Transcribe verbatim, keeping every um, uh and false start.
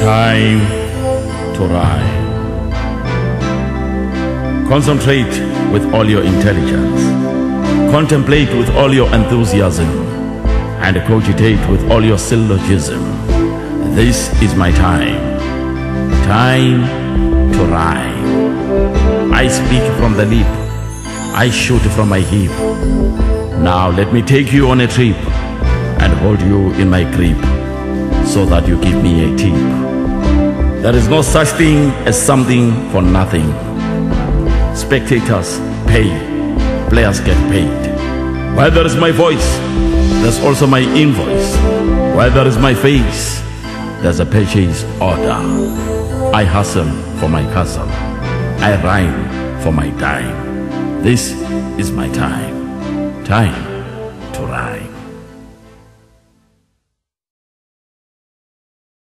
Time to rhyme. Concentrate with all your intelligence. Contemplate with all your enthusiasm. And cogitate with all your syllogism. This is my time. Time to rhyme. I speak from the lip. I shoot from my hip. Now let me take you on a trip and hold you in my grip so that you give me a tip. There is no such thing as something for nothing. Spectators pay, players get paid. While there is my voice, there's also my invoice. While there is my face, there's a purchase order. I hustle for my castle. I rhyme for my dime. This is my time. Time